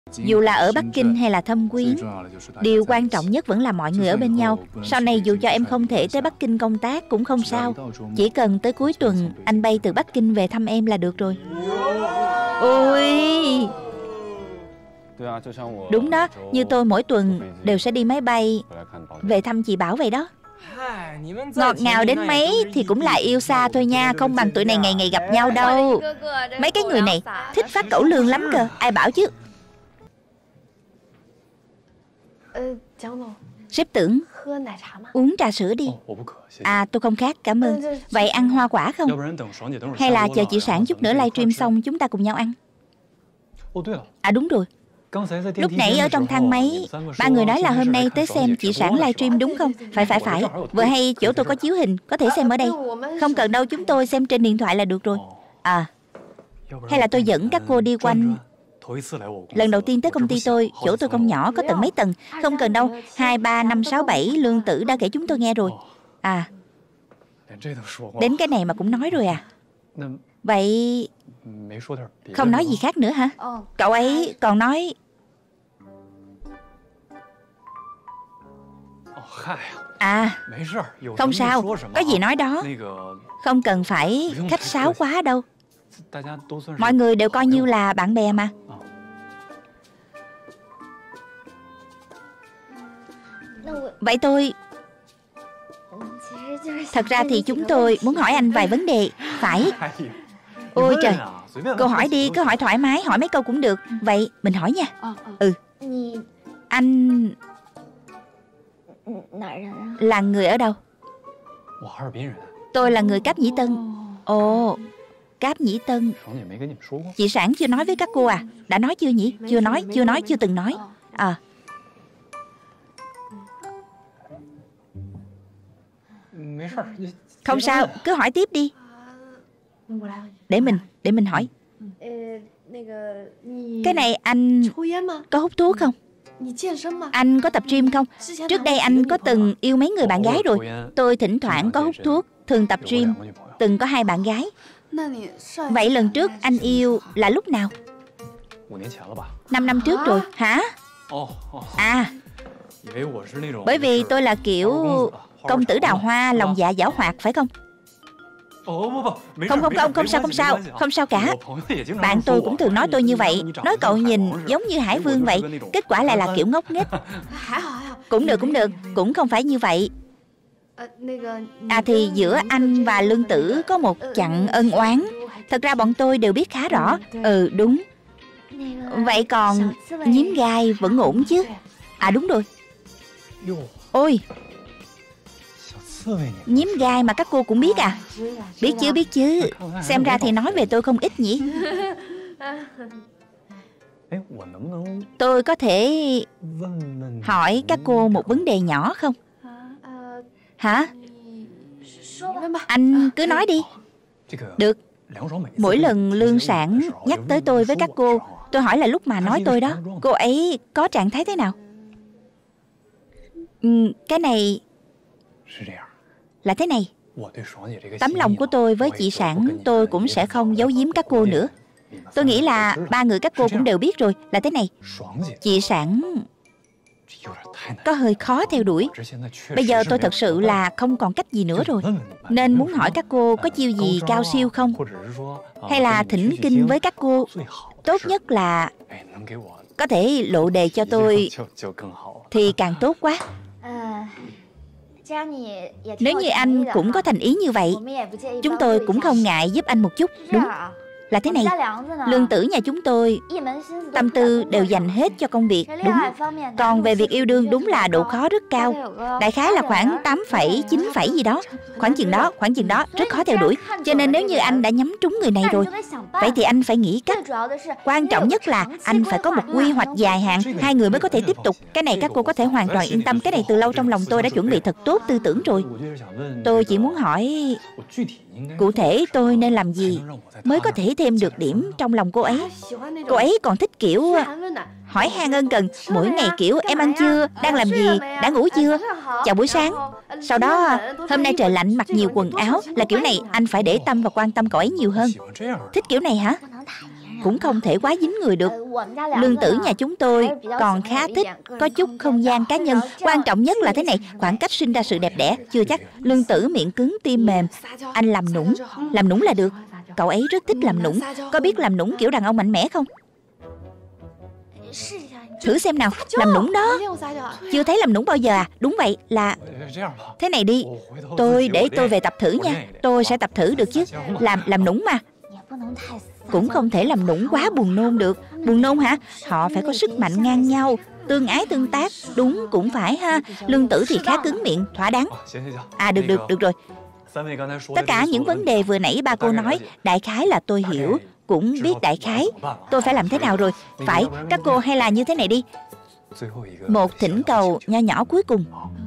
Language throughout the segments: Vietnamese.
Dù là ở Bắc Kinh hay là Thâm Quyến, điều quan trọng nhất vẫn là mọi người ở bên nhau. Sau này dù cho em không thể tới Bắc Kinh công tác cũng không sao. Chỉ cần tới cuối tuần anh bay từ Bắc Kinh về thăm em là được rồi. Ôi, đúng đó, như tôi mỗi tuần đều sẽ đi máy bay về thăm chị Bảo vậy đó. Ngọt ngào đến mấy thì cũng là yêu xa thôi nha, không bằng tụi này ngày ngày gặp nhau đâu. Mấy cái người này thích phát cẩu lương lắm cơ, ai bảo chứ. Sếp Tưởng, uống trà sữa đi. À, tôi không khát, cảm ơn. Vậy ăn hoa quả không? Hay là chờ chị Sản chút nữa livestream xong chúng ta cùng nhau ăn? À đúng rồi, lúc nãy ở trong thang máy ba người nói là hôm nay tới xem chị Sản livestream đúng không? Phải. Vừa hay chỗ tôi có chiếu hình, có thể xem ở đây. Không cần đâu, chúng tôi xem trên điện thoại là được rồi. À, hay là tôi dẫn các cô đi quanh. Lần đầu tiên tới công ty tôi, chỗ tôi không nhỏ, có tận mấy tầng. Không cần đâu, 2, 3, 5, 6, 7 Lương Tử đã kể chúng tôi nghe rồi. À, đến cái này mà cũng nói rồi à? Vậy không nói gì khác nữa hả? Cậu ấy còn nói. À, không sao, có gì nói đó. Không cần phải khách sáo quá đâu. Mọi người đều coi như là bạn bè mà. Vậy tôi... Thật ra thì chúng tôi muốn hỏi anh vài vấn đề. Phải. Ôi trời, cô hỏi đi, cứ hỏi thoải mái, hỏi mấy câu cũng được. Vậy mình hỏi nha. Anh là người ở đâu? Tôi là người Cáp Nhĩ Tân. Ồ, Cáp Nhĩ Tân. Chị Sản chưa nói với các cô à? Đã nói chưa nhỉ? Chưa từng nói. À, không sao, cứ hỏi tiếp đi. Để mình hỏi. Cái này anh có hút thuốc không? Anh có tập gym không? Trước đây anh có từng yêu mấy người bạn gái rồi. Tôi thỉnh thoảng có hút thuốc, thường tập gym, từng có 2 bạn gái. Vậy lần trước anh yêu là lúc nào? 5 năm trước rồi. Hả? À, bởi vì tôi là kiểu công tử đào hoa, lòng dạ giảo hoạt, phải không? Không sao cả. Bạn tôi cũng thường nói tôi như vậy, nói cậu nhìn giống như Hải Vương vậy. Kết quả lại là kiểu ngốc nghếch. Cũng được, cũng không phải như vậy. À thì giữa anh và Lương Tử có một chặng ân oán. Thật ra bọn tôi đều biết khá rõ. Ừ đúng. Vậy còn nhím gai vẫn ổn chứ? À đúng rồi. Ôi, nhím gai mà các cô cũng biết à? Biết chứ. Xem ra thì nói về tôi không ít nhỉ. Tôi có thể hỏi các cô một vấn đề nhỏ không? Hả? Anh cứ nói đi. Được. Mỗi lần Lương Sản nhắc tới tôi với các cô, tôi hỏi là lúc mà nói tôi đó, cô ấy có trạng thái thế nào? Cái này là thế này. Tấm lòng của tôi với chị Sản tôi cũng sẽ không giấu giếm các cô nữa. Tôi nghĩ là 3 người các cô cũng đều biết rồi. Là thế này, chị Sản có hơi khó theo đuổi. Bây giờ tôi thật sự là không còn cách gì nữa rồi, nên muốn hỏi các cô có chiêu gì cao siêu không? Hay là thỉnh kinh với các cô. Tốt nhất là có thể lộ đề cho tôi thì càng tốt quá. Nếu như anh cũng có thành ý như vậy, chúng tôi cũng không ngại giúp anh một chút. Đúng. Là thế này, Lương Tử nhà chúng tôi tâm tư đều dành hết cho công việc. Đúng. Còn về việc yêu đương đúng là độ khó rất cao. Đại khái là khoảng 8 phẩy, 9 phẩy gì đó. Khoảng chừng đó rất khó theo đuổi. Cho nên nếu như anh đã nhắm trúng người này rồi, vậy thì anh phải nghĩ cách. Quan trọng nhất là anh phải có một quy hoạch dài hạn, 2 người mới có thể tiếp tục. Cái này các cô có thể hoàn toàn yên tâm. Cái này từ lâu trong lòng tôi đã chuẩn bị thật tốt tư tưởng rồi. Tôi chỉ muốn hỏi cụ thể tôi nên làm gì mới có thể thêm được điểm trong lòng cô ấy. Cô ấy còn thích kiểu hỏi han ân cần, mỗi ngày kiểu em ăn chưa, đang làm gì, đã ngủ chưa, chào buổi sáng. Sau đó hôm nay trời lạnh mặc nhiều quần áo, là kiểu này anh phải để tâm và quan tâm cậu ấy nhiều hơn. Thích kiểu này hả? cũng không thể quá dính người được. Lương tử nhà chúng tôi còn khá thích có chút không gian cá nhân. Quan trọng nhất là thế này, khoảng cách sinh ra sự đẹp đẽ chưa chắc. Lương tử miệng cứng tim mềm. Anh làm nũng là được. Cậu ấy rất thích làm nũng. Có biết làm nũng kiểu đàn ông mạnh mẽ không? Thử xem nào, làm nũng đó. Chưa thấy làm nũng bao giờ à? Đúng vậy, là thế này đi. Để tôi về tập thử nha. Tôi sẽ tập thử được chứ. Làm nũng mà. Cũng không thể làm nũng quá buồn nôn được. Buồn nôn hả? Họ phải có sức mạnh ngang nhau, tương ái tương tác. Đúng, cũng phải ha. Lương tử thì khá cứng miệng, thỏa đáng. À được rồi. Tất cả những vấn đề vừa nãy ba cô nói, đại khái là tôi hiểu, cũng biết đại khái. Tôi phải làm thế nào rồi? Phải, các cô hay là như thế này đi. Một thỉnh cầu nho nhỏ cuối cùng.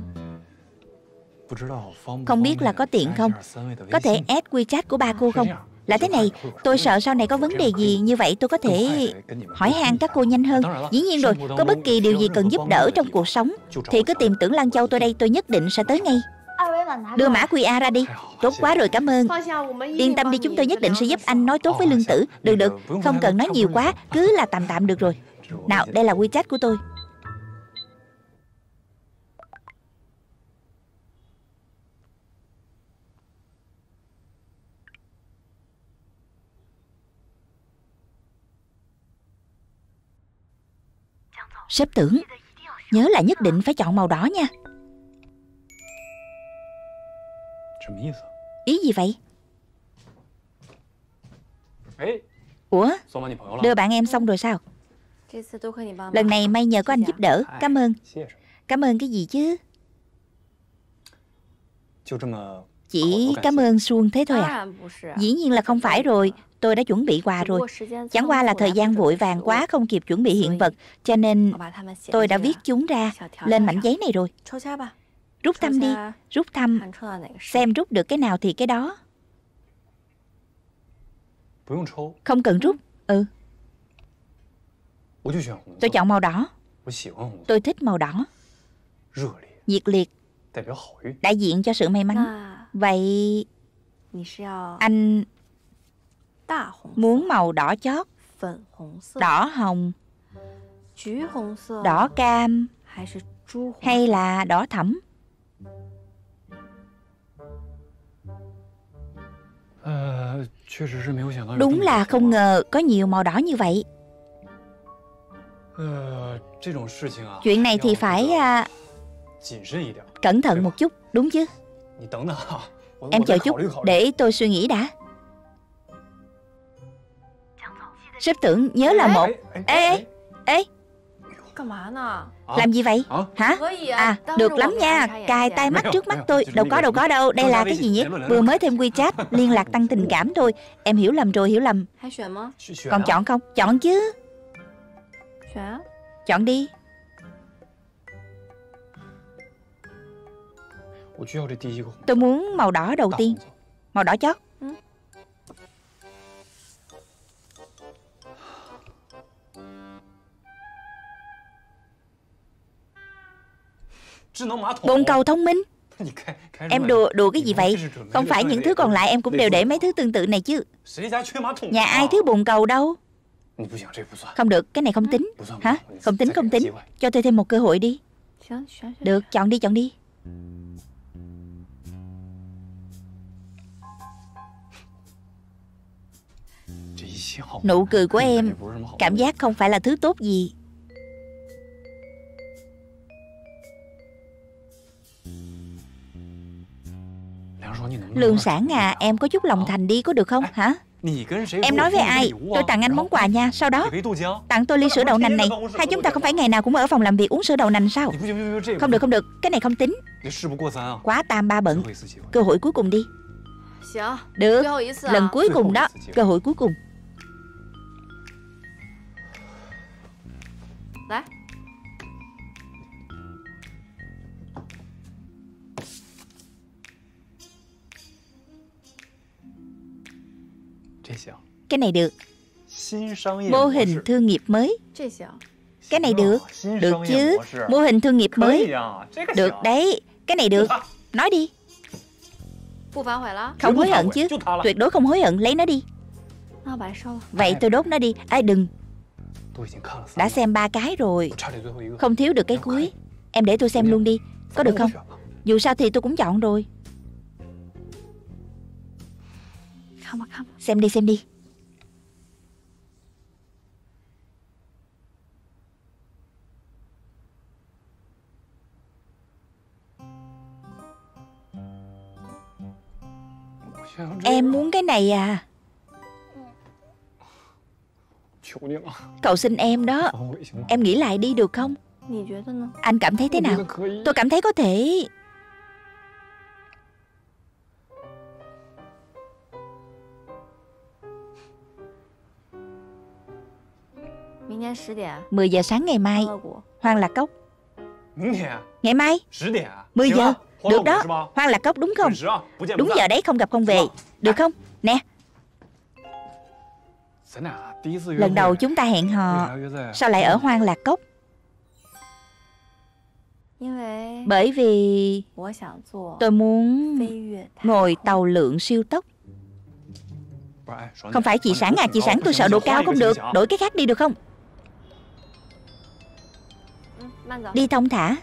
Không biết là có tiện không? Có thể add WeChat của ba cô không? Là thế này, tôi sợ sau này có vấn đề gì như vậy tôi có thể hỏi han các cô nhanh hơn. Dĩ nhiên rồi, có bất kỳ điều gì cần giúp đỡ trong cuộc sống thì cứ tìm Tưởng Lan Châu tôi đây, tôi nhất định sẽ tới ngay. Đưa mã QR ra đi. Tốt quá rồi, cảm ơn. Yên tâm đi, chúng tôi nhất định sẽ giúp anh nói tốt với Lương tử. Được, không cần nói nhiều quá, cứ là tạm được rồi. Nào, đây là WeChat của tôi. Sếp Tưởng, nhớ là nhất định phải chọn màu đỏ nha. Ý gì vậy? Ủa, đưa bạn em xong rồi sao? Lần này may nhờ có anh giúp đỡ. Cảm ơn. Cảm ơn cái gì chứ? Chỉ cảm ơn suông thế thôi à? Dĩ nhiên là không phải rồi. Tôi đã chuẩn bị quà rồi. Chẳng qua là thời gian vội vàng quá, không kịp chuẩn bị hiện vật, cho nên tôi đã viết chúng ra lên mảnh giấy này rồi. Rút thăm đi. Rút thăm. Xem rút được cái nào thì cái đó. Không cần rút. Tôi chọn màu đỏ. Tôi thích màu đỏ. Nhiệt liệt, đại diện cho sự may mắn. Vậy anh muốn màu đỏ chót, đỏ hồng, đỏ cam hay là đỏ thẫm? Đúng là không ngờ có nhiều màu đỏ như vậy. Chuyện này thì phải cẩn thận một chút, đúng chứ? Em chờ chút, để tôi suy nghĩ đã. Sếp Tưởng nhớ là một. Ê, làm gì vậy? Hả? À, được lắm nha. Cài tai mắt trước mắt tôi. Đâu có đâu. Đây là cái gì nhỉ? Vừa mới thêm WeChat, liên lạc tăng tình cảm thôi. Em hiểu lầm rồi, hiểu lầm. Còn chọn không? Chọn chứ. Chọn đi. Tôi muốn màu đỏ đầu tiên. Màu đỏ chót. Bồn cầu thông minh. Em đùa cái gì vậy? Không phải những thứ còn lại em cũng đều để mấy thứ tương tự này chứ. Nhà ai thiếu bồn cầu đâu. Không được, cái này không tính. Hả? Không tính. Cho tôi thêm một cơ hội đi. Được, chọn đi. Nụ cười của em cảm giác không phải là thứ tốt gì. Lương Sản à, em có chút lòng thành đi có được không hả? Em nói với ai? Tôi tặng anh món quà nha. Sau đó tặng tôi ly sữa đậu nành này. Hai chúng ta không phải ngày nào cũng ở phòng làm việc uống sữa đậu nành sao? Không được, cái này không tính. Quá tam ba bận. Cơ hội cuối cùng đi. Được, lần cuối cùng đó. Cơ hội cuối cùng. Cái này được. Mô hình thương nghiệp mới. Cái này được. Được chứ. Mô hình thương nghiệp mới. Được đấy. Cái này được. Nói đi. Không hối hận chứ. Tuyệt đối không hối hận. Lấy nó đi. Vậy tôi đốt nó đi. Đừng. Đã xem 3 cái rồi, không thiếu được cái cuối. Em để tôi xem luôn đi, có được không? Dù sao thì tôi cũng chọn rồi. Xem đi, xem đi. Em muốn cái này à? Cậu xin em đó. Em nghĩ lại đi được không? Anh cảm thấy thế nào? Tôi cảm thấy có thể. Mười giờ sáng ngày mai, Hoang Lạc Cốc. Ngày mai 10 giờ. Được đó, Hoang Lạc Cốc đúng không? Đúng giờ đấy, không gặp không về. Được không? Nè, lần đầu chúng ta hẹn hò, sao lại ở Hoang Lạc Cốc? Bởi vì tôi muốn ngồi tàu lượn siêu tốc. Không phải chị Sản à, chị Sản, tôi sợ độ cao không được. Đổi cái khác đi được không? Đi thông thả.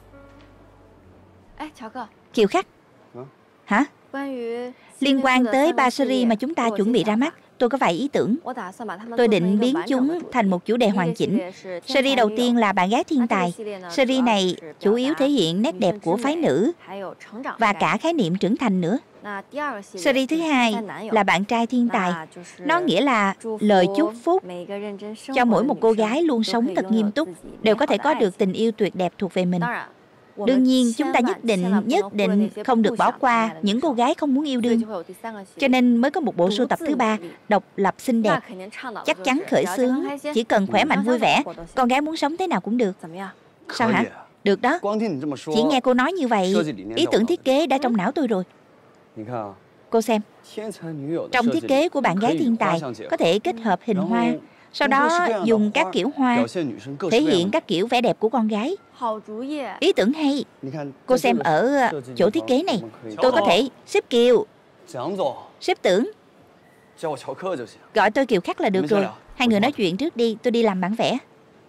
Kiều Khắc. Hả? Liên quan tới 3 series mà chúng ta chuẩn bị ra mắt, tôi có vài ý tưởng. Tôi định biến chúng thành một chủ đề hoàn chỉnh. Series đầu tiên là Bạn Gái Thiên Tài. Series này chủ yếu thể hiện nét đẹp của phái nữ và cả khái niệm trưởng thành nữa. Series thứ hai là Bạn Trai Thiên Tài. Nó nghĩa là lời chúc phúc cho mỗi một cô gái luôn sống thật nghiêm túc, đều có thể có được tình yêu tuyệt đẹp thuộc về mình. Đương nhiên, chúng ta nhất định không được bỏ qua những cô gái không muốn yêu đương. Cho nên mới có một bộ sưu tập thứ 3, độc lập xinh đẹp. Chắc chắn khởi xướng, chỉ cần khỏe mạnh vui vẻ, con gái muốn sống thế nào cũng được. Sao hả? Được đó. Chỉ nghe cô nói như vậy, ý tưởng thiết kế đã trong não tôi rồi. Cô xem. Trong thiết kế của Bạn Gái Thiên Tài có thể kết hợp hình hoa, sau đó dùng các kiểu hoa thể hiện các kiểu vẻ đẹp của con gái. Ý tưởng hay. Cô xem ở chỗ thiết kế này, tôi có thể xếp Kiều, xếp Tưởng. Gọi tôi Kiều Khắc là được rồi. Hai người nói chuyện trước đi, tôi đi làm bản vẽ.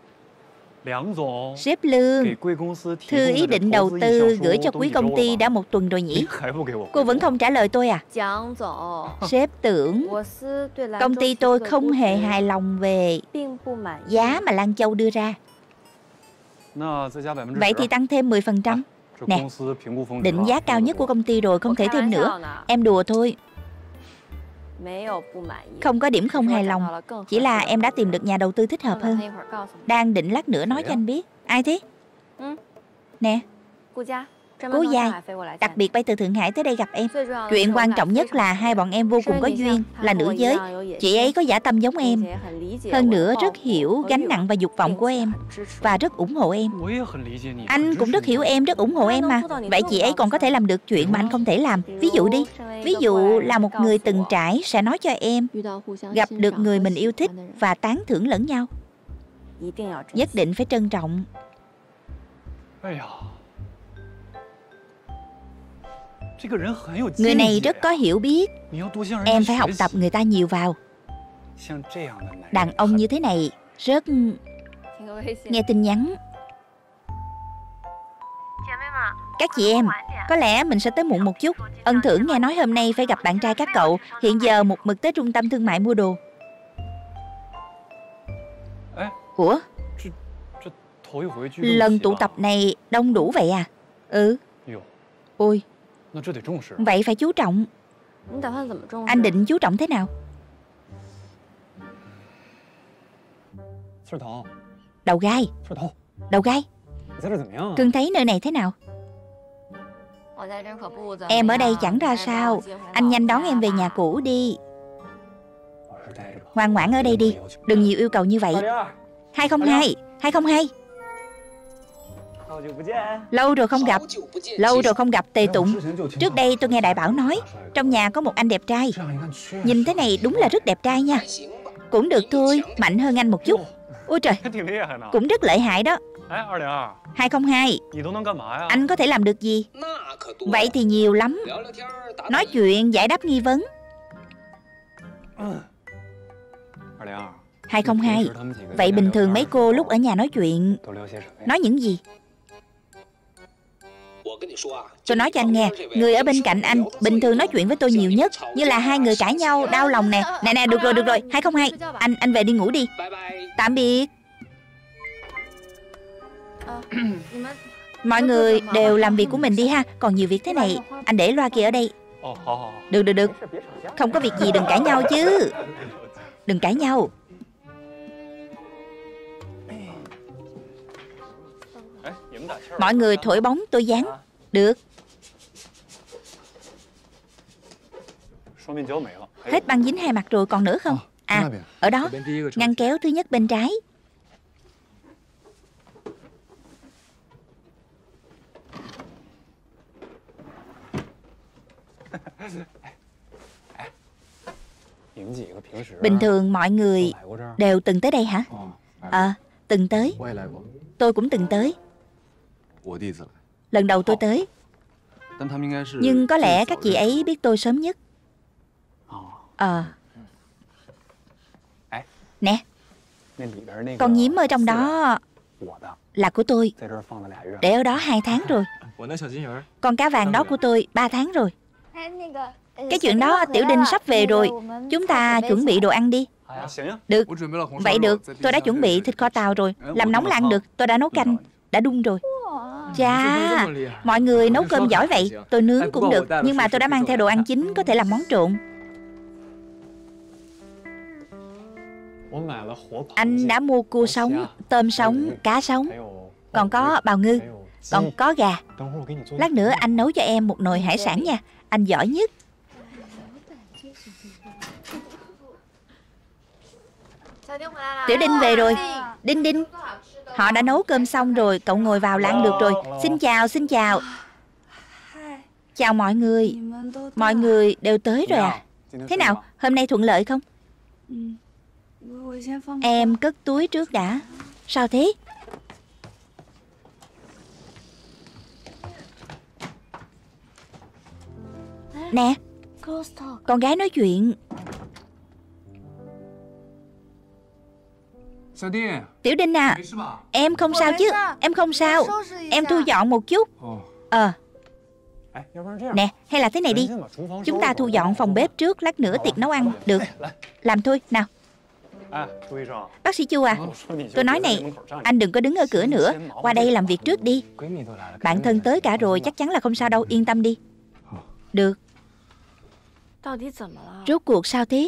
Sếp Lương, thư ý định đầu tư gửi cho quý công ty đã 1 tuần rồi nhỉ? Cô vẫn không trả lời tôi à? Sếp Tưởng, công ty tôi không hề hài lòng về giá mà Lan Châu đưa ra. Vậy thì tăng thêm 10%. Nè, định giá cao nhất của công ty rồi, không thể thêm nữa. Em đùa thôi. Không có điểm không hài lòng, chỉ là em đã tìm được nhà đầu tư thích hợp hơn. Đang định lát nữa nói cho anh biết. Ai thế? Nè, Cố Giai, đặc biệt bay từ Thượng Hải tới đây gặp em. Chuyện quan trọng nhất là hai bọn em vô cùng có duyên, là nữ giới. Chị ấy có dã tâm giống em, hơn nữa rất hiểu gánh nặng và dục vọng của em, và rất ủng hộ em. Anh cũng rất hiểu em, rất ủng hộ em mà. Vậy chị ấy còn có thể làm được chuyện mà anh không thể làm. Ví dụ đi. Ví dụ là một người từng trải sẽ nói cho em gặp được người mình yêu thích và tán thưởng lẫn nhau. Nhất định phải trân trọng. Người này rất có hiểu biết. Em phải học tập người ta nhiều vào. Đàn ông như thế này rất... Nghe tin nhắn. Các chị em, có lẽ mình sẽ tới muộn một chút. Ân Thưởng nghe nói hôm nay phải gặp bạn trai các cậu. Hiện giờ một mực tới trung tâm thương mại mua đồ. Ủa? Lần tụ tập này đông đủ vậy à? Ừ. Ôi, vậy phải chú trọng. Anh định chú trọng thế nào? Đầu gai. Đầu gai. Cưng thấy nơi này thế nào? Em ở đây chẳng ra sao. Anh nhanh đón em về nhà cũ đi. Ngoan ngoãn ở đây đi, đừng nhiều yêu cầu như vậy. 202. 202. Lâu rồi không gặp. Lâu rồi không gặp Tề Tụng. Trước đây tôi nghe Đại Bảo nói trong nhà có một anh đẹp trai. Nhìn thế này đúng là rất đẹp trai nha. Cũng được thôi, mạnh hơn anh một chút. Ôi trời, cũng rất lợi hại đó. 202. Anh có thể làm được gì? Vậy thì nhiều lắm. Nói chuyện, giải đáp nghi vấn. 202. Vậy bình thường mấy cô lúc ở nhà nói chuyện nói những gì? Tôi nói cho anh nghe, người ở bên cạnh anh bình thường nói chuyện với tôi nhiều nhất, như là hai người cãi nhau đau lòng nè. Nè, được rồi, 202. Anh về đi ngủ đi. Tạm biệt. Mọi người đều làm việc của mình đi ha. Còn nhiều việc thế này, anh để loa kia ở đây. Được. Không có việc gì đừng cãi nhau chứ. Đừng cãi nhau. Mọi người thổi bóng tôi dán. Được. Hết băng dính hai mặt rồi, còn nữa không? Ở đó, ngăn kéo thứ nhất bên trái. Bình thường mọi người đều từng tới đây hả? Từng tới. Tôi cũng từng tới. Lần đầu tôi tới. Nhưng có lẽ các chị ấy biết tôi sớm nhất. Nè, con nhím ở trong đó là của tôi. Để ở đó 2 tháng rồi. Con cá vàng đó của tôi 3 tháng rồi. Cái chuyện đó Tiểu Đinh sắp về rồi. Chúng ta chuẩn bị đồ ăn đi. Được. Vậy được. Tôi đã chuẩn bị thịt kho tàu rồi. Làm nóng là ăn được. Tôi đã nấu canh. Đã đun rồi. Chà, mọi người nấu cơm giỏi vậy. Tôi nướng cũng được. Nhưng mà tôi đã mang theo đồ ăn chính, có thể làm món trộn. Anh đã mua cua sống, tôm sống, cá sống. Còn có bào ngư. Còn có gà. Lát nữa anh nấu cho em một nồi hải sản nha. Anh giỏi nhất. Tiểu Đinh về rồi. Đinh. Họ đã nấu cơm xong rồi. Cậu ngồi vào là ăn được rồi. Xin chào. Chào mọi người. Mọi người đều tới rồi à? Thế nào, hôm nay thuận lợi không? Em cất túi trước đã. Sao thế? Nè, con gái nói chuyện. Tiểu Đinh à, em không sao chứ? Em không sao. Em thu dọn một chút. Nè, hay là thế này đi. Chúng ta thu dọn phòng bếp trước, lát nữa tiệc nấu ăn. Được. Làm thôi, nào. Bác sĩ Chu à, tôi nói này, anh đừng có đứng ở cửa nữa. Qua đây làm việc trước đi. Bạn thân tới cả rồi, chắc chắn là không sao đâu, yên tâm đi. Được. Rốt cuộc sao thế?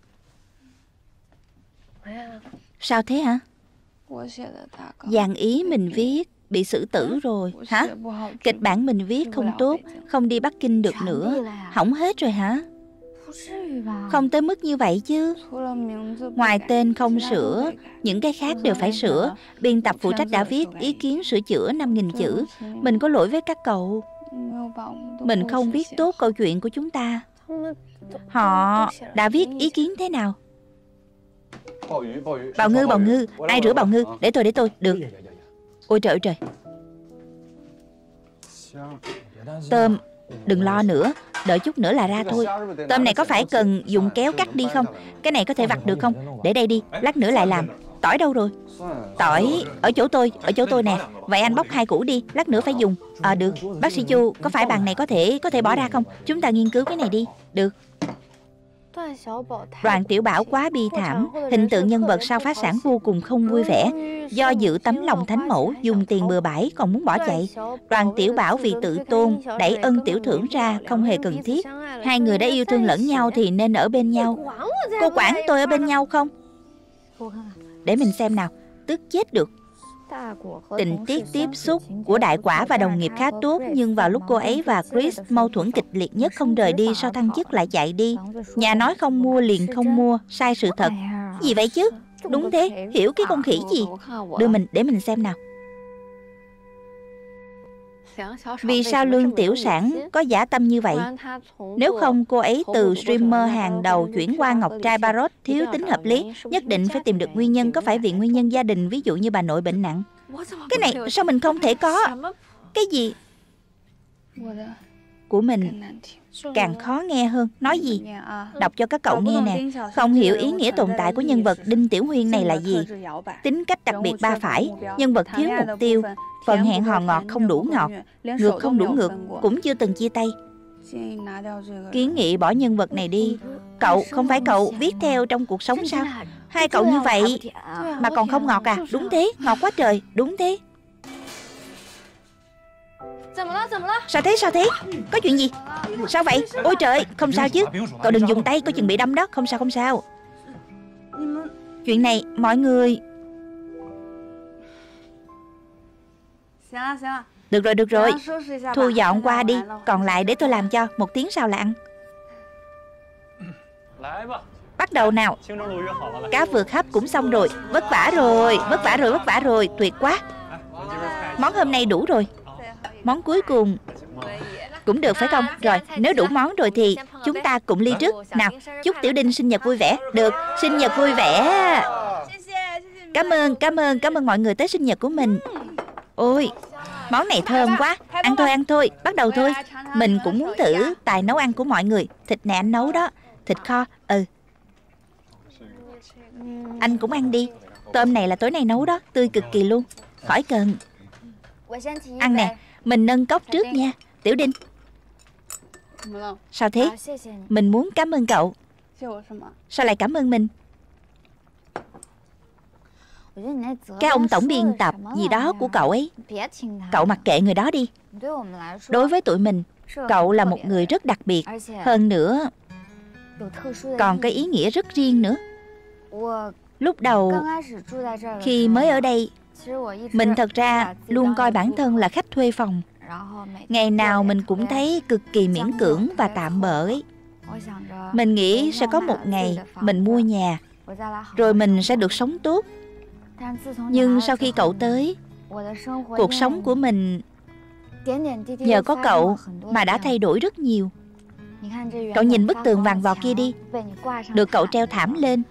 Sao thế hả? Dàn ý mình viết bị xử tử rồi. Hả? Kịch bản mình viết không tốt, không đi Bắc Kinh được nữa. Hỏng hết rồi hả? Không tới mức như vậy chứ. Ngoài tên không sửa, những cái khác đều phải sửa. Biên tập phụ trách đã viết ý kiến sửa chữa 5.000 chữ. Mình có lỗi với các cậu. Mình không viết tốt câu chuyện của chúng ta. Họ đã viết ý kiến thế nào? Bào ngư. Ai rửa bào ngư? Để tôi. Được. Ôi trời. Tôm, đừng lo nữa. Đợi chút nữa là ra thôi. Tôm này có phải cần dùng kéo cắt đi không? Cái này có thể vặt được không? Để đây đi, lát nữa lại làm. Tỏi đâu rồi? Tỏi ở chỗ tôi nè. Vậy anh bóc 2 củ đi, lát nữa phải dùng. Được. Bác sĩ Chu, có phải bàn này có thể bỏ ra không? Chúng ta nghiên cứu cái này đi. Được. Đoàn Tiểu Bảo quá bi thảm. Hình tượng nhân vật sau phá sản vô cùng không vui vẻ. Do giữ tấm lòng thánh mẫu, dùng tiền bừa bãi còn muốn bỏ chạy. Đoàn Tiểu Bảo vì tự tôn đẩy ân tiểu thưởng ra, không hề cần thiết. Hai người đã yêu thương lẫn nhau thì nên ở bên nhau. Cô quản tôi ở bên nhau không? Để mình xem nào. Tức chết được. Tình tiết tiếp xúc của Đại Quả và đồng nghiệp khá tốt, nhưng vào lúc cô ấy và Chris mâu thuẫn kịch liệt nhất, không rời đi, sau thăng chức lại chạy đi. Nhà nói không mua liền không mua, sai sự thật. Gì vậy chứ? Đúng thế, hiểu cái con khỉ gì? Để mình xem nào. Vì sao Lương Tiểu Sản có dã tâm như vậy? Nếu không cô ấy từ streamer hàng đầu chuyển qua ngọc trai Barot thiếu tính hợp lý. Nhất định phải tìm được nguyên nhân. Có phải vì nguyên nhân gia đình, ví dụ như bà nội bệnh nặng? Cái này sao mình không thể có? Cái gì? của mình càng khó nghe hơn. Nói gì? Đọc cho các cậu nghe nè. Không hiểu ý nghĩa tồn tại của nhân vật Đinh Tiểu Huyên này là gì. Tính cách đặc biệt ba phải, nhân vật thiếu mục tiêu, phần hẹn hò ngọt không đủ ngọt, ngược không đủ ngược, cũng chưa từng chia tay. Kiến nghị bỏ nhân vật này đi. Cậu, không phải cậu viết theo trong cuộc sống sao? Hai cậu như vậy mà còn không ngọt à? Đúng thế, ngọt quá trời, đúng thế. Sao thế, sao thế? Có chuyện gì? Sao vậy? Ôi trời, không sao chứ. Cậu đừng dùng tay, có chừng bị đâm đó. Không sao, không sao. Chuyện này, mọi người... Được rồi. Thu dọn qua đi. Còn lại để tôi làm cho. 1 tiếng sau là ăn. Bắt đầu nào. Cá vượt hấp cũng xong rồi. Vất vả rồi. Tuyệt quá. Món hôm nay đủ rồi. Món cuối cùng cũng được phải không? Rồi, nếu đủ món rồi thì chúng ta cùng ly trước. Nào, chúc Tiểu Đinh sinh nhật vui vẻ. Được, sinh nhật vui vẻ. Cảm ơn mọi người tới sinh nhật của mình. Ôi, món này thơm quá. Ăn thôi, bắt đầu thôi. Mình cũng muốn thử tài nấu ăn của mọi người. Thịt này anh nấu đó. Thịt kho, Anh cũng ăn đi. Tôm này là tối nay nấu đó, tươi cực kỳ luôn. Khỏi cần. Ăn nè, mình nâng cốc trước nha. Tiểu Đinh. Sao thế? Mình muốn cảm ơn cậu. Sao lại cảm ơn mình? Cái ông tổng biên tập gì đó của cậu ấy, cậu mặc kệ người đó đi. Đối với tụi mình, cậu là một người rất đặc biệt. Hơn nữa còn cái ý nghĩa rất riêng nữa. Lúc đầu khi mới ở đây, mình thật ra luôn coi bản thân là khách thuê phòng. Ngày nào mình cũng thấy cực kỳ miễn cưỡng và tạm bợ ấy. Mình nghĩ sẽ có một ngày mình mua nhà, rồi mình sẽ được sống tốt. Nhưng sau khi cậu tới, cuộc sống của mình nhờ có cậu mà đã thay đổi rất nhiều. Cậu nhìn bức tường vàng vọt kia đi, được cậu treo thảm lên,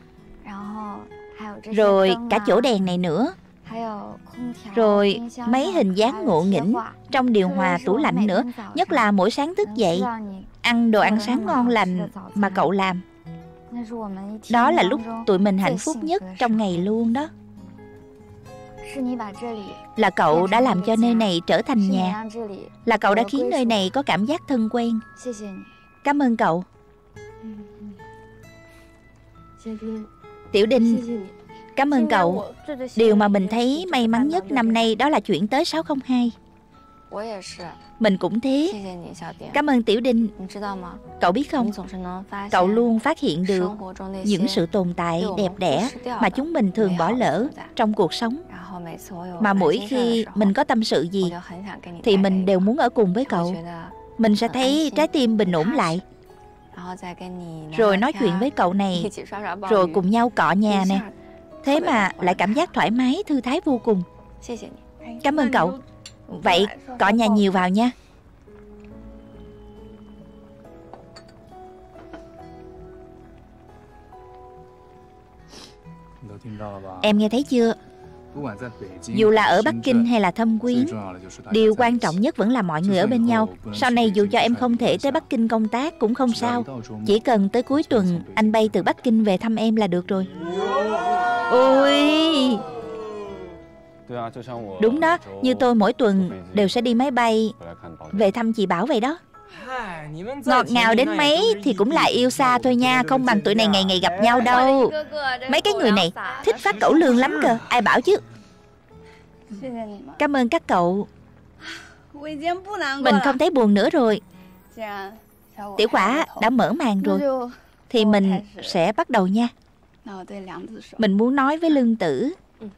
rồi cả chỗ đèn này nữa, rồi mấy hình dáng ngộ nghĩnh trong điều hòa tủ lạnh nữa. Nhất là mỗi sáng thức dậy ăn đồ ăn sáng ngon lành mà cậu làm. Đó là lúc tụi mình hạnh phúc nhất trong ngày luôn đó. Là cậu đã làm cho nơi này trở thành nhà. Là cậu đã khiến nơi này có cảm giác thân quen. Cảm ơn cậu. Tiểu Đinh, cảm ơn cậu. Điều mà mình thấy may mắn nhất năm nay đó là chuyển tới 602. Mình cũng thế. Cảm ơn Tiểu Đinh. Cậu biết không, cậu luôn phát hiện được những sự tồn tại đẹp đẽ mà chúng mình thường bỏ lỡ trong cuộc sống. Mà mỗi khi mình có tâm sự gì thì mình đều muốn ở cùng với cậu. Mình sẽ thấy trái tim bình ổn lại. Rồi nói chuyện với cậu này, rồi cùng nhau cọ nhà nè. Thế mà lại cảm giác thoải mái, thư thái vô cùng. Cảm ơn cậu. Vậy cọ nhà nhiều vào nha. Em nghe thấy chưa? Dù là ở Bắc Kinh hay là Thâm Quyến, điều quan trọng nhất vẫn là mọi người ở bên nhau. Sau này dù cho em không thể tới Bắc Kinh công tác cũng không sao. Chỉ cần tới cuối tuần anh bay từ Bắc Kinh về thăm em là được rồi. Ôi, đúng đó, như tôi mỗi tuần đều sẽ đi máy bay về thăm chị Bảo vậy đó. Ngọt ngào đến mấy thì cũng là yêu xa thôi nha, không bằng tụi này ngày ngày gặp nhau đâu. Mấy cái người này thích phát cẩu lương lắm cơ, ai bảo chứ. Cảm ơn các cậu. Mình không thấy buồn nữa rồi. Tiểu Quả đã mở màn rồi thì mình sẽ bắt đầu nha. Mình muốn nói với Lương Tử.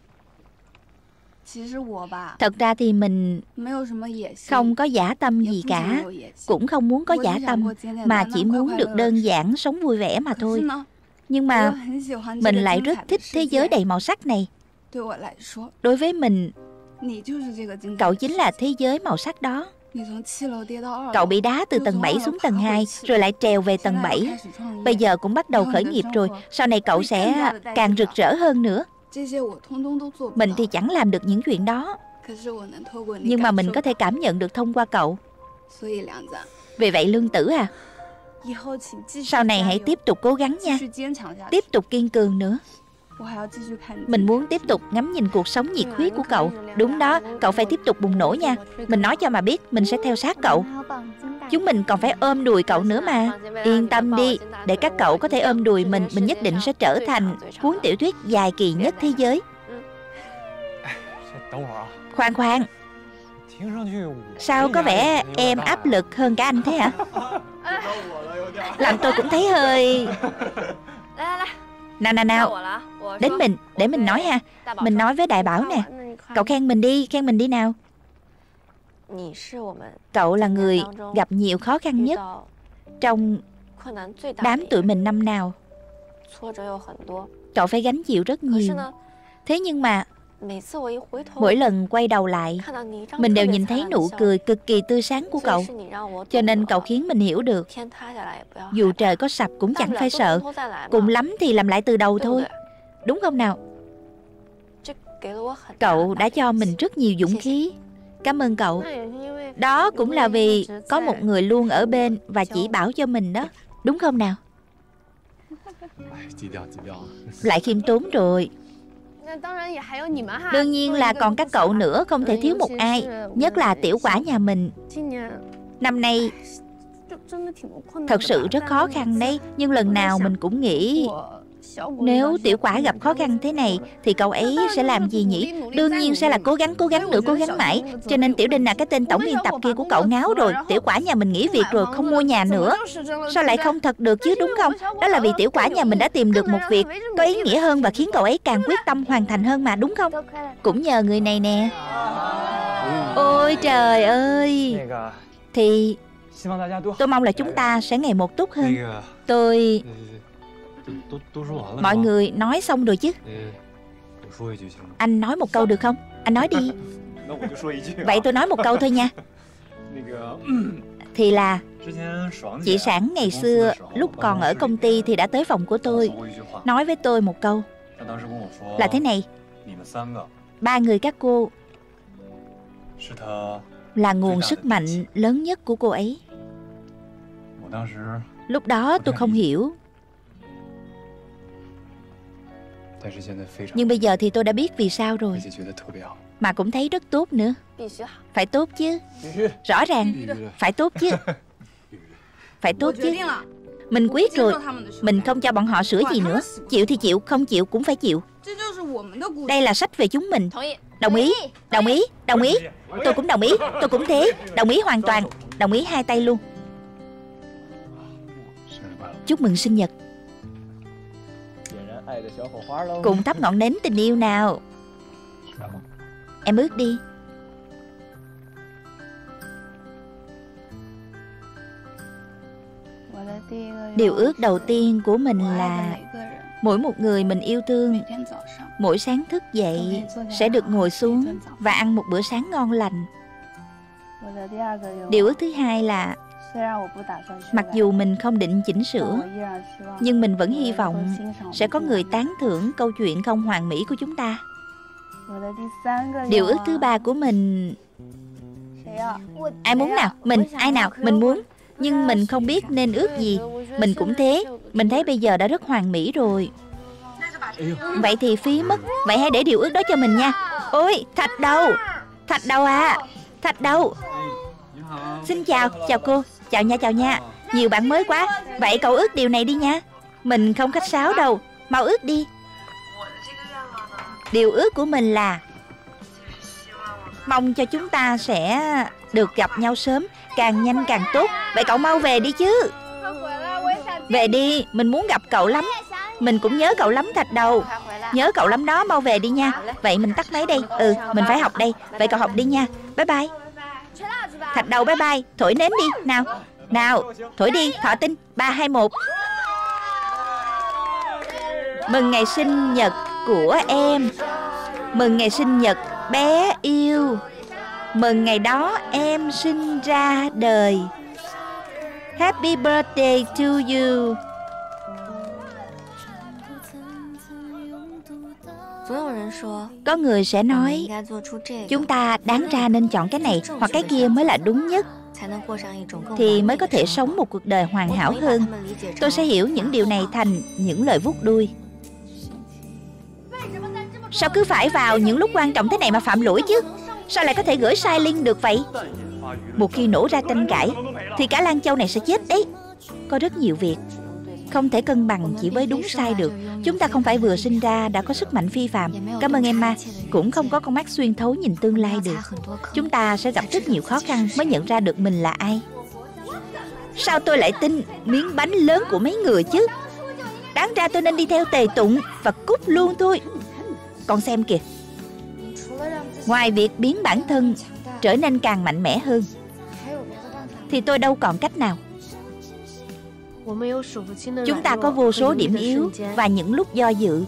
Thật ra thì mình không có dã tâm gì cả, cũng không muốn có dã tâm, mà chỉ muốn được đơn giản sống vui vẻ mà thôi. Nhưng mà mình lại rất thích thế giới đầy màu sắc này. Đối với mình, cậu chính là thế giới màu sắc đó. Cậu bị đá từ tầng 7 xuống tầng 2, rồi lại trèo về tầng 7. Bây giờ cũng bắt đầu khởi nghiệp rồi, sau này cậu sẽ càng rực rỡ hơn nữa. Mình thì chẳng làm được những chuyện đó, nhưng mà mình có thể cảm nhận được thông qua cậu. Vì vậy Lương Tử à, sau này hãy tiếp tục cố gắng nha. Tiếp tục kiên cường nữa. Mình muốn tiếp tục ngắm nhìn cuộc sống nhiệt huyết của cậu. Đúng đó, cậu phải tiếp tục bùng nổ nha. Mình nói cho mà biết, mình sẽ theo sát cậu. Chúng mình còn phải ôm đùi cậu nữa mà. Yên tâm đi, để các cậu có thể ôm đùi mình nhất định sẽ trở thành cuốn tiểu thuyết dài kỳ nhất thế giới. Khoan khoan, sao có vẻ em áp lực hơn cả anh thế hả? Làm tôi cũng thấy hơi... Nào, đến mình, để mình nói ha. Mình nói với Đại Bảo nè. Cậu khen mình đi nào. Cậu là người gặp nhiều khó khăn nhất trong đám tụi mình năm nào. Cậu phải gánh chịu rất nhiều. Thế nhưng mà mỗi lần quay đầu lại, mình đều nhìn thấy nụ cười cực kỳ tươi sáng của cậu. Cho nên cậu khiến mình hiểu được, dù trời có sập cũng chẳng phải sợ. Cùng lắm thì làm lại từ đầu thôi. Đúng không nào? Cậu đã cho mình rất nhiều dũng khí. Cảm ơn cậu. Đó cũng là vì có một người luôn ở bên và chỉ bảo cho mình đó. Đúng không nào? Lại khiêm tốn rồi. Đương nhiên là còn các cậu nữa, không thể thiếu một ai. Nhất là Tiểu Quả nhà mình. Năm nay thật sự rất khó khăn đấy. Nhưng lần nào mình cũng nghĩ, nếu Tiểu Quả gặp khó khăn thế này thì cậu ấy sẽ làm gì nhỉ? Đương nhiên sẽ là cố gắng nữa, cố gắng mãi. Cho nên Tiểu Đinh là cái tên tổng biên tập kia của cậu ngáo rồi. Tiểu Quả nhà mình nghỉ việc rồi, không mua nhà nữa. Sao lại không thật được chứ, đúng không? Đó là vì Tiểu Quả nhà mình đã tìm được một việc có ý nghĩa hơn và khiến cậu ấy càng quyết tâm hoàn thành hơn mà, đúng không? Cũng nhờ người này nè. Ôi trời ơi. Thì tôi mong là chúng ta sẽ ngày một tốt hơn. Mọi người nói xong rồi chứ. Anh nói một câu được không? Anh nói đi. Vậy tôi nói một câu thôi nha. Thì là chị Sản ngày xưa lúc còn ở công ty thì đã tới phòng của tôi, nói với tôi một câu là thế này: ba người các cô là nguồn sức mạnh lớn nhất của cô ấy. Lúc đó tôi không hiểu, nhưng bây giờ thì tôi đã biết vì sao rồi. Mà cũng thấy rất tốt nữa. Phải tốt chứ. Rõ ràng phải tốt chứ. Phải tốt chứ. Mình quyết rồi. Mình không cho bọn họ sửa gì nữa. Chịu thì chịu, không chịu cũng phải chịu. Đây là sách về chúng mình. Đồng ý. Đồng ý. Đồng ý. Tôi cũng đồng ý. Tôi cũng thế. Đồng ý hoàn toàn. Đồng ý hai tay luôn. Chúc mừng sinh nhật. Cùng thắp ngọn nến tình yêu nào. Em ước đi. Điều ước đầu tiên của mình là mỗi một người mình yêu thương, mỗi sáng thức dậy sẽ được ngồi xuống và ăn một bữa sáng ngon lành. Điều ước thứ hai là mặc dù mình không định chỉnh sửa, nhưng mình vẫn hy vọng sẽ có người tán thưởng câu chuyện không hoàn mỹ của chúng ta. Điều ước thứ ba của mình... Ai muốn nào? Mình, ai nào? Mình muốn. Nhưng mình không biết nên ước gì. Mình cũng thế. Mình thấy bây giờ đã rất hoàn mỹ rồi. Vậy thì phí mất. Vậy hãy để điều ước đó cho mình nha. Ôi, Thạch đâu? Thạch đâu à? Thạch đâu? Xin chào, chào cô. Chào nha, chào nha. Nhiều bạn mới quá. Vậy cậu ước điều này đi nha. Mình không khách sáo đâu. Mau ước đi. Điều ước của mình là mong cho chúng ta sẽ được gặp nhau sớm, càng nhanh càng tốt. Vậy cậu mau về đi chứ. Về đi, mình muốn gặp cậu lắm. Mình cũng nhớ cậu lắm Thạch đầu. Nhớ cậu lắm đó, mau về đi nha. Vậy mình tắt máy đây. Mình phải học đây. Vậy cậu học đi nha. Bye bye. Thạch đầu bye bye. Thổi nến đi. Nào. Nào, thổi đi. Thọ tinh. 3, 2, 1. Mừng ngày sinh nhật của em. Mừng ngày sinh nhật bé yêu. Mừng ngày đó em sinh ra đời. Happy birthday to you. Có người sẽ nói chúng ta đáng ra nên chọn cái này hoặc cái kia mới là đúng nhất, thì mới có thể sống một cuộc đời hoàn hảo hơn. Tôi sẽ hiểu những điều này thành những lời vuốt đuôi. Sao cứ phải vào những lúc quan trọng thế này mà phạm lỗi chứ? Sao lại có thể gửi sai link được vậy? Một khi nổ ra tranh cãi thì cả Lan Châu này sẽ chết đấy. Có rất nhiều việc không thể cân bằng chỉ với đúng sai được. Chúng ta không phải vừa sinh ra đã có sức mạnh phi phàm. Cảm ơn Emma. Cũng không có con mắt xuyên thấu nhìn tương lai được. Chúng ta sẽ gặp rất nhiều khó khăn mới nhận ra được mình là ai. Sao tôi lại tin miếng bánh lớn của mấy người chứ? Đáng ra tôi nên đi theo Tề Tụng và cút luôn thôi. Con xem kìa, ngoài việc biến bản thân trở nên càng mạnh mẽ hơn thì tôi đâu còn cách nào. Chúng ta có vô số điểm yếu và những lúc do dự,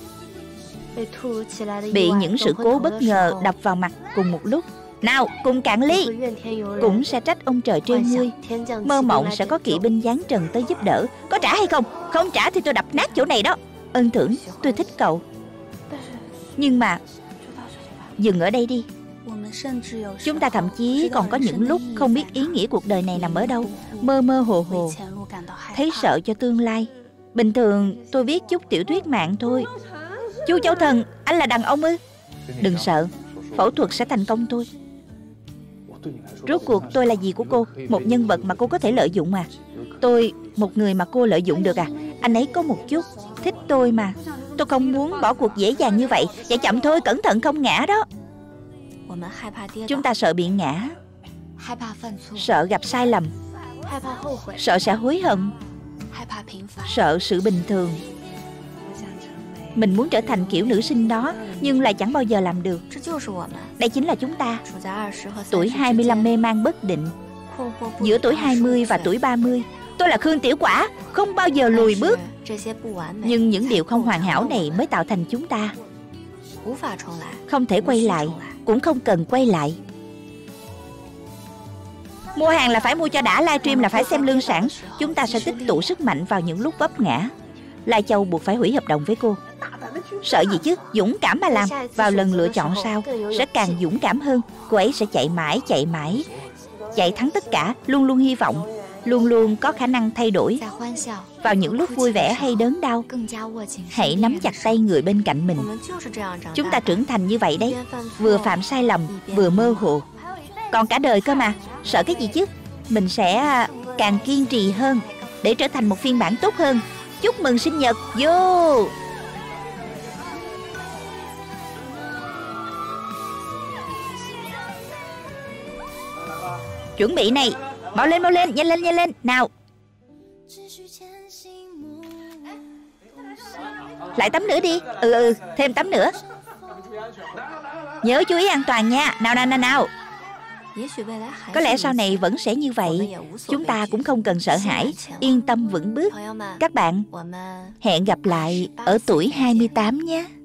bị những sự cố bất ngờ đập vào mặt cùng một lúc. Nào, cùng cạn ly. Cũng sẽ trách ông trời trêu ngươi. Mơ mộng sẽ có kỵ binh giáng trần tới giúp đỡ. Có trả hay không? Không trả thì tôi đập nát chỗ này đó. Ân Thưởng, tôi thích cậu, nhưng mà dừng ở đây đi. Chúng ta thậm chí còn có những lúc không biết ý nghĩa cuộc đời này nằm ở đâu, mơ mơ hồ hồ, thấy sợ cho tương lai. Bình thường tôi viết chút tiểu thuyết mạng thôi. Chu Châu Thần, anh là đàn ông ư? Đừng sợ, phẫu thuật sẽ thành công thôi. Rốt cuộc tôi là gì của cô? Một nhân vật mà cô có thể lợi dụng mà. Tôi, một người mà cô lợi dụng được à? Anh ấy có một chút thích tôi mà. Tôi không muốn bỏ cuộc dễ dàng như vậy. Chạy chậm thôi, cẩn thận không ngã đó. Chúng ta sợ bị ngã, sợ gặp sai lầm, sợ sẽ hối hận, sợ sự bình thường. Mình muốn trở thành kiểu nữ sinh đó, nhưng lại chẳng bao giờ làm được. Đây chính là chúng ta. Tuổi 25 mê man bất định, giữa tuổi 20 và tuổi 30. Tôi là Khương Tiểu Quả, không bao giờ lùi bước. Nhưng những điều không hoàn hảo này mới tạo thành chúng ta. Không thể quay lại, cũng không cần quay lại. Mua hàng là phải mua cho đã, livestream là phải xem lương sản. Chúng ta sẽ tích tụ sức mạnh vào những lúc vấp ngã. Lai Châu buộc phải hủy hợp đồng với cô. Sợ gì chứ, dũng cảm mà làm. Vào lần lựa chọn sau sẽ càng dũng cảm hơn. Cô ấy sẽ chạy mãi, chạy thắng tất cả. Luôn luôn hy vọng, luôn luôn có khả năng thay đổi. Vào những lúc vui vẻ hay đớn đau, hãy nắm chặt tay người bên cạnh mình. Chúng ta trưởng thành như vậy đấy, vừa phạm sai lầm, vừa mơ hồ. Còn cả đời cơ mà, sợ cái gì chứ. Mình sẽ càng kiên trì hơn để trở thành một phiên bản tốt hơn. Chúc mừng sinh nhật, vô! Chuẩn bị này, mau lên, nhanh lên, nào. Lại tắm nữa đi. Thêm tắm nữa. Nhớ chú ý an toàn nha. Nào. Có lẽ sau này vẫn sẽ như vậy. Chúng ta cũng không cần sợ hãi, yên tâm vững bước. Các bạn, hẹn gặp lại ở tuổi 28 nhé.